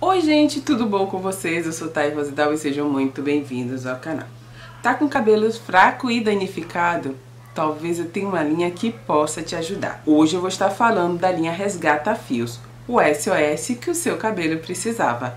Oi gente, tudo bom com vocês? Eu sou Thay Rosidal e sejam muito bem-vindos ao canal. Tá com cabelo fraco e danificado? Talvez eu tenha uma linha que possa te ajudar. Hoje eu vou estar falando da linha Resgata Fios, o SOS que o seu cabelo precisava.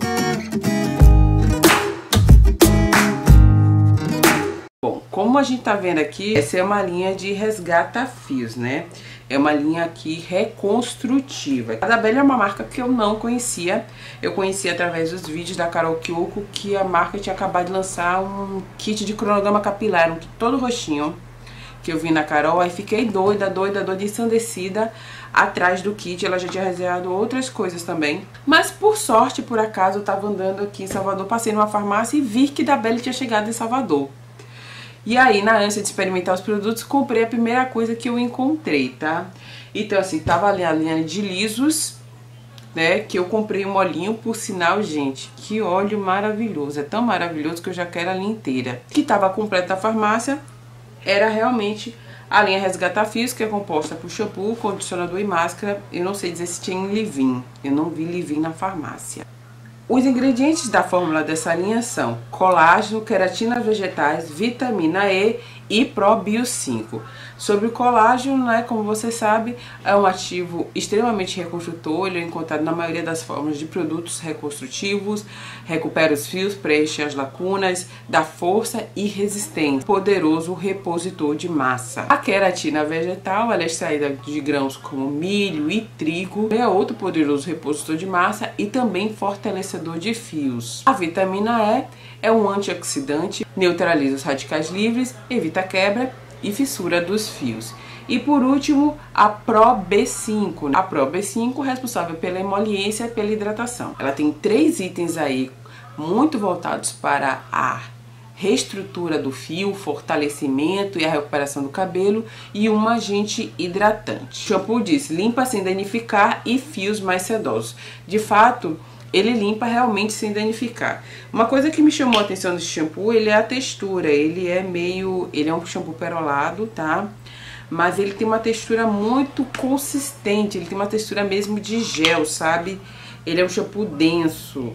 Bom, como a gente tá vendo aqui, essa é uma linha de Resgata Fios, né? É uma linha aqui reconstrutiva. A da Belle é uma marca que eu não conhecia. Eu conheci através dos vídeos da Carol Kyoko, que a marca tinha acabado de lançar um kit de cronograma capilar, um kit todo roxinho, que eu vi na Carol. Aí fiquei doida, ensandecida atrás do kit. Ela já tinha reservado outras coisas também. Mas por sorte, por acaso, eu tava andando aqui em Salvador, passei numa farmácia e vi que da Belle tinha chegado em Salvador. E aí, na ânsia de experimentar os produtos, comprei a primeira coisa que eu encontrei, tá? Então, assim, tava ali a linha de lisos, né? Que eu comprei um olhinho, por sinal, gente, que óleo maravilhoso. É tão maravilhoso que eu já quero a linha inteira. Que tava completa na farmácia, era realmente a linha Resgata Fios, que é composta por shampoo, condicionador e máscara. Eu não sei dizer se tinha leave-in. Eu não vi leave-in na farmácia. Os ingredientes da fórmula dessa linha são colágeno, queratina vegetais, vitamina E e Probio 5. Sobre o colágeno, né, como você sabe, é um ativo extremamente reconstrutor. Ele é encontrado na maioria das fórmulas de produtos reconstrutivos, recupera os fios, preenche as lacunas, dá força e resistência. Poderoso repositor de massa. A queratina vegetal, ela é extraída de grãos como milho e trigo, é outro poderoso repositor de massa e também fortalecedor de fios. A vitamina E é um antioxidante, neutraliza os radicais livres, evita a quebra e fissura dos fios. E por último, a Pro-B5. A Pro-B5 é responsável pela emoliência e pela hidratação. Ela tem 3 itens aí muito voltados para a reestrutura do fio, fortalecimento e a recuperação do cabelo e um agente hidratante. O shampoo diz limpa sem danificar e fios mais sedosos. De fato, ele limpa realmente sem danificar. Uma coisa que me chamou a atenção desse shampoo, ele é a textura. Ele é um shampoo perolado, tá? Mas ele tem uma textura muito consistente. Ele tem uma textura mesmo de gel, sabe? Ele é um shampoo denso.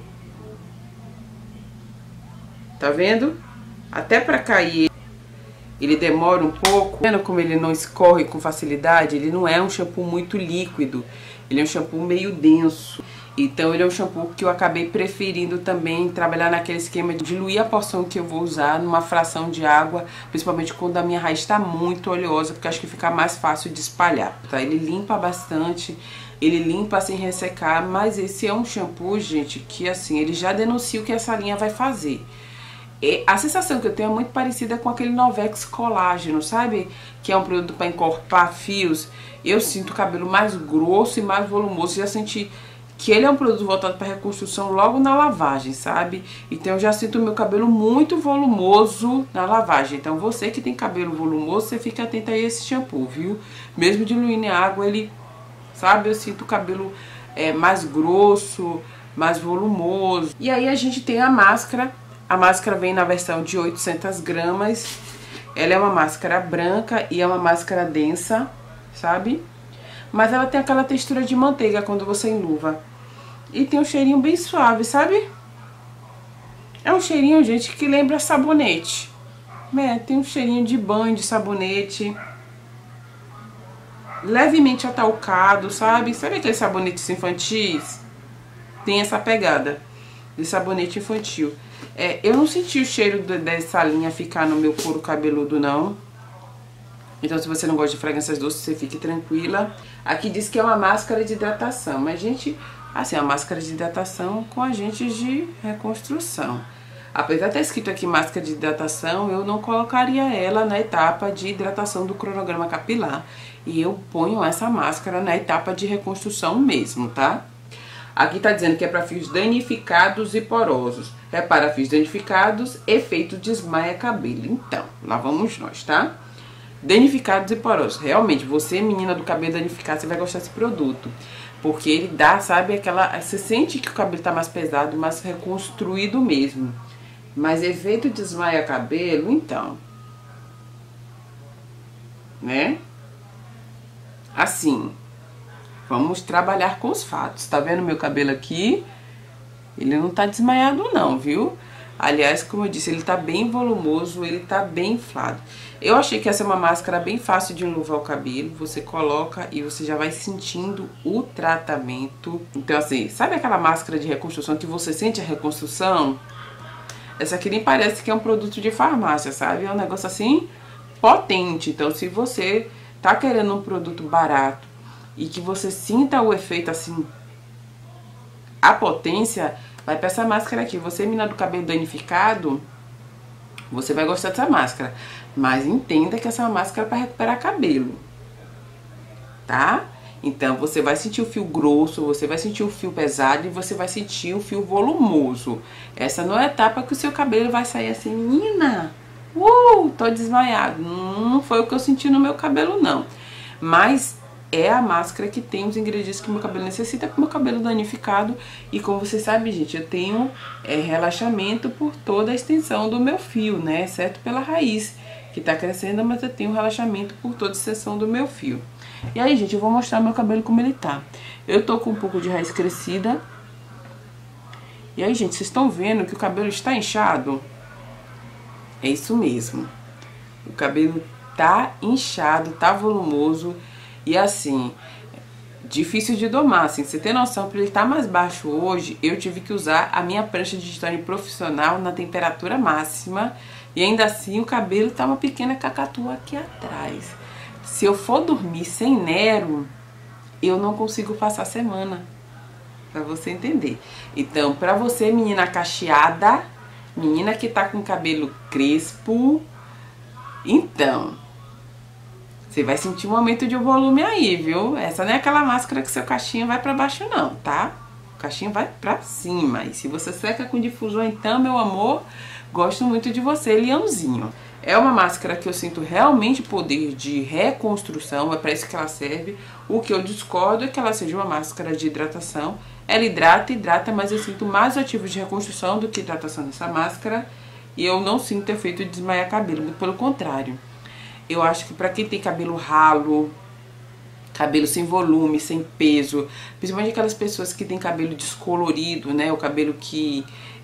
Tá vendo? Até pra cair ele demora um pouco. Vendo como ele não escorre com facilidade? Ele não é um shampoo muito líquido. Ele é um shampoo meio denso. Então ele é um shampoo que eu acabei preferindo também trabalhar naquele esquema de diluir a porção que eu vou usar numa fração de água, principalmente quando a minha raiz está muito oleosa, porque acho que fica mais fácil de espalhar, tá? Ele limpa bastante, ele limpa sem ressecar, mas esse é um shampoo, gente, que assim, ele já denuncia o que essa linha vai fazer. E a sensação que eu tenho é muito parecida com aquele Novex Colágeno, sabe? Que é um produto para encorpar fios. Eu sinto o cabelo mais grosso e mais volumoso, já senti que ele é um produto voltado para reconstrução logo na lavagem, sabe? Então eu já sinto o meu cabelo muito volumoso na lavagem. Então você que tem cabelo volumoso, você fica atento a esse shampoo, viu? Mesmo diluindo em água, ele, sabe? Eu sinto o cabelo mais grosso, mais volumoso. E aí a gente tem a máscara. A máscara vem na versão de 800 gramas. Ela é uma máscara branca e é uma máscara densa, sabe? Mas ela tem aquela textura de manteiga quando você enluva. E tem um cheirinho bem suave, sabe? É um cheirinho, gente, que lembra sabonete. Tem um cheirinho de banho, de sabonete. Levemente atalcado, sabe? Sabe aqueles sabonetes infantis? Tem essa pegada de sabonete infantil. Eu não senti o cheiro dessa linha ficar no meu couro cabeludo, não. Então, se você não gosta de fragrâncias doces, você fique tranquila. Aqui diz que é uma máscara de hidratação. Mas, gente, assim, é uma máscara de hidratação com agentes de reconstrução. Apesar de ter escrito aqui máscara de hidratação, eu não colocaria ela na etapa de hidratação do cronograma capilar. E eu ponho essa máscara na etapa de reconstrução mesmo, tá? Aqui tá dizendo que é para fios danificados e porosos. É para fios danificados, efeito desmaia cabelo. Então, lá vamos nós, tá? Danificados e porosos. Realmente, você, menina do cabelo danificado, você vai gostar desse produto. Porque ele dá, sabe, aquela... Você sente que o cabelo tá mais pesado, mais reconstruído mesmo. Mas efeito desmaia cabelo, então... Né? Assim... Vamos trabalhar com os fatos. Tá vendo meu cabelo aqui? Ele não tá desmaiado não, viu? Aliás, como eu disse, ele tá bem volumoso, ele tá bem inflado. Eu achei que essa é uma máscara bem fácil de enluvar o cabelo. Você coloca e você já vai sentindo o tratamento. Então assim, sabe aquela máscara de reconstrução que você sente a reconstrução? Essa aqui nem parece que é um produto de farmácia, sabe? É um negócio assim, potente. Então se você tá querendo um produto barato e que você sinta o efeito assim, a potência, vai pra essa máscara aqui. Você, menina do cabelo danificado, você vai gostar dessa máscara. Mas entenda que essa é uma máscara para recuperar cabelo, tá? Então você vai sentir o fio grosso, você vai sentir o fio pesado e você vai sentir o fio volumoso. Essa não é a etapa que o seu cabelo vai sair assim, menina, tô desmaiado. Não foi o que eu senti no meu cabelo, não. Mas é a máscara que tem os ingredientes que o meu cabelo necessita para o meu cabelo danificado. E como vocês sabem, gente, eu tenho relaxamento por toda a extensão do meu fio, né? Exceto pela raiz, que tá crescendo, mas eu tenho relaxamento por toda a extensão do meu fio. E aí, gente, eu vou mostrar meu cabelo como ele tá. Eu tô com um pouco de raiz crescida. E aí, gente, vocês estão vendo que o cabelo está inchado? É isso mesmo. O cabelo tá inchado, tá volumoso. E assim, difícil de domar, assim, você tem noção, para ele estar mais baixo hoje, eu tive que usar a minha prancha de titânio profissional na temperatura máxima. E ainda assim o cabelo tá uma pequena cacatua aqui atrás. Se eu for dormir sem Nero, eu não consigo passar a semana, pra você entender. Então, pra você, menina cacheada, menina que tá com cabelo crespo, então, você vai sentir um aumento de volume aí, viu? Essa não é aquela máscara que seu cachinho vai pra baixo não, tá? O cachinho vai pra cima. E se você seca com difusor, então, meu amor, gosto muito de você, leãozinho. É uma máscara que eu sinto realmente poder de reconstrução, é pra isso que ela serve. O que eu discordo é que ela seja uma máscara de hidratação. Ela hidrata, mas eu sinto mais ativos de reconstrução do que hidratação nessa máscara. E eu não sinto efeito de desmaiar cabelo, muito pelo contrário. Eu acho que pra quem tem cabelo ralo, cabelo sem volume, sem peso, principalmente aquelas pessoas que tem cabelo descolorido, né? O cabelo que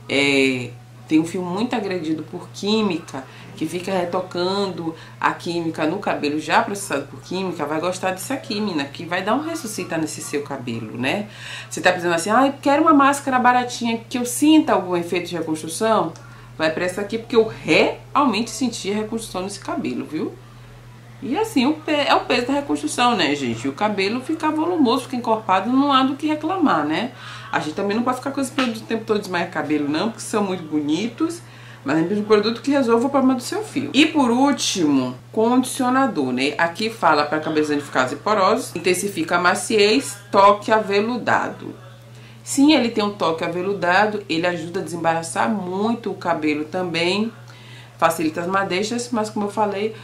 tem um fio muito agredido por química, que fica retocando a química no cabelo já processado por química, vai gostar disso aqui, menina, que vai dar um ressuscita nesse seu cabelo, né? Você tá pensando assim, ah, eu quero uma máscara baratinha que eu sinta algum efeito de reconstrução? Vai pra essa aqui, porque eu realmente senti a reconstrução nesse cabelo, viu? E assim, é o peso da reconstrução, né, gente? O cabelo ficar volumoso, ficar encorpado, não há do que reclamar, né? A gente também não pode ficar com esse produto o tempo todo desmaiar cabelo, não, porque são muito bonitos. Mas é um produto que resolve o problema do seu fio. E por último, condicionador, né? Aqui fala para cabelos danificados e porosos, intensifica a maciez, toque aveludado. Sim, ele tem um toque aveludado, ele ajuda a desembaraçar muito o cabelo também, facilita as madeixas, mas como eu falei,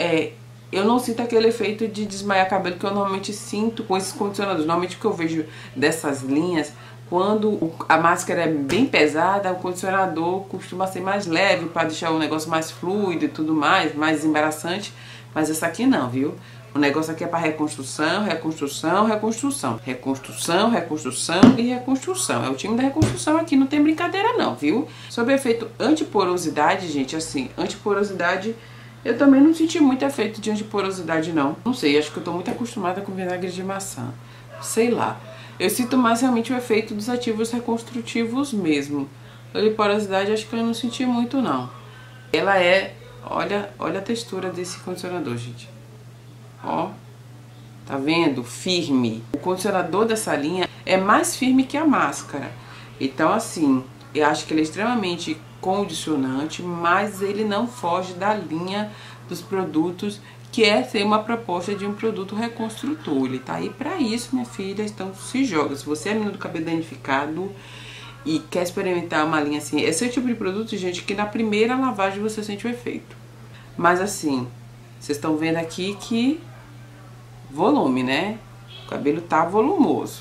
eu não sinto aquele efeito de desmaiar cabelo que eu normalmente sinto com esses condicionadores. Normalmente o que eu vejo dessas linhas, quando a máscara é bem pesada, o condicionador costuma ser mais leve para deixar o negócio mais fluido e tudo mais desembaraçante. Mas essa aqui não, viu? O negócio aqui é para reconstrução, reconstrução, reconstrução. Reconstrução, reconstrução e reconstrução. É o time da reconstrução aqui, não tem brincadeira não, viu? Sobre o efeito antiporosidade, gente, assim, antiporosidade... Eu também não senti muito efeito de antiporosidade, não. Não sei, acho que eu tô muito acostumada com vinagre de maçã. Sei lá. Eu sinto mais realmente o efeito dos ativos reconstrutivos mesmo. Antiporosidade acho que eu não senti muito, não. Ela é... Olha a textura desse condicionador, gente. Ó. Tá vendo? Firme. O condicionador dessa linha é mais firme que a máscara. Então, assim, eu acho que ele é extremamente condicionante, mas ele não foge da linha dos produtos, que é ser uma proposta de um produto reconstrutor. Ele tá aí pra isso, minha filha, então se joga. Se você é menina do cabelo danificado e quer experimentar uma linha assim, esse é o tipo de produto, gente, que na primeira lavagem você sente o efeito. Mas assim, vocês estão vendo aqui que volume, né? O cabelo tá volumoso.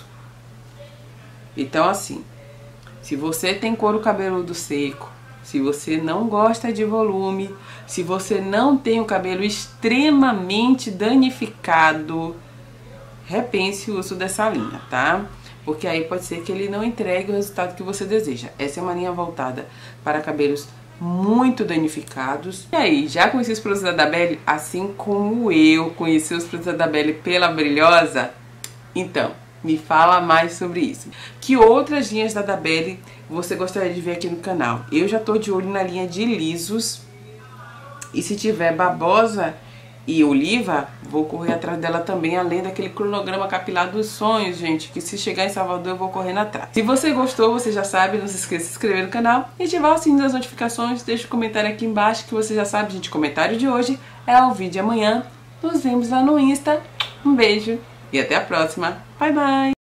Então assim, se você tem couro cabeludo seco, se você não gosta de volume, se você não tem o cabelo extremamente danificado, repense o uso dessa linha, tá? porque aí pode ser que ele não entregue o resultado que você deseja. Essa é uma linha voltada para cabelos muito danificados. E aí, já conheci os produtos da Dabelli, assim como eu conheci os produtos da Dabelli pela Brilhosa? Então, me fala mais sobre isso. Que outras linhas da Dabelli você gostaria de ver aqui no canal? Eu já tô de olho na linha de lisos, e se tiver babosa e oliva, vou correr atrás dela também, além daquele cronograma capilar dos sonhos, gente, que se chegar em Salvador eu vou correndo atrás. Se você gostou, você já sabe, não se esqueça de se inscrever no canal e ativar o sininho das notificações. Deixa um comentário aqui embaixo que você já sabe, gente. O comentário de hoje é o vídeo de amanhã. Nos vemos lá no Insta. Um beijo e até a próxima. Bye, bye!